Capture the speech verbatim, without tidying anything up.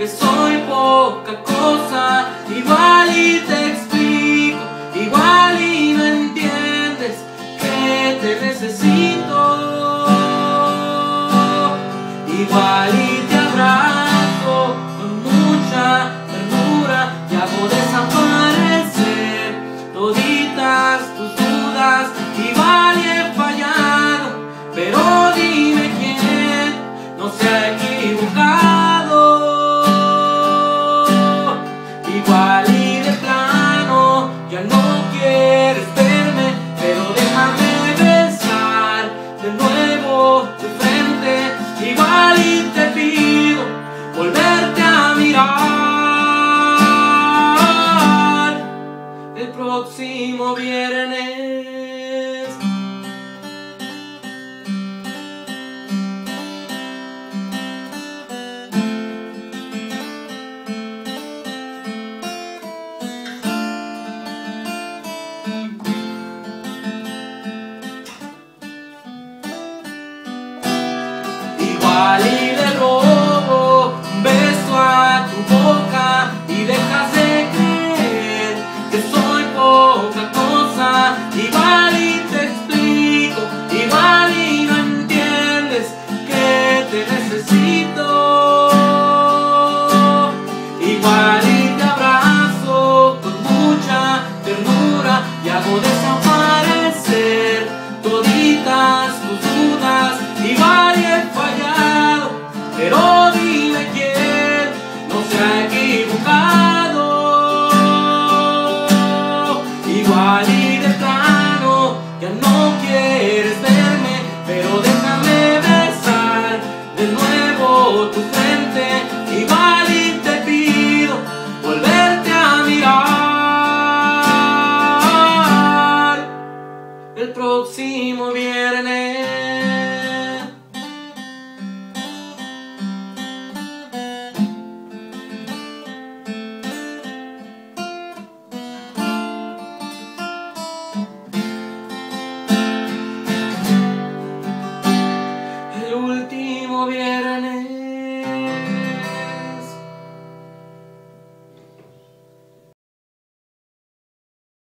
que soy poca cosa. Igual y te explico, igual y no entiendes que te necesito. Igual y te abrazo con mucha ternura y hago desaparecer toditas tus dudas. Igual y he fallado, pero dime quién no se ha equivocado. Igual y de plano ya no quieres verme, pero déjame besar de nuevo tu frente. Igual y te pido volverte a mirar el próximo viernes. Igual y le robo un beso a tu boca y dejas de creer que soy poca cosa. Igual y te explico, igual y no entiendes que te necesito. Igual y te abrazo con mucha ternura y hago desaparecer toditas tus dudas. Igual y he fallado, pero dime quién no se ha equivocado. Igual y de plano ya no quieres verme, pero de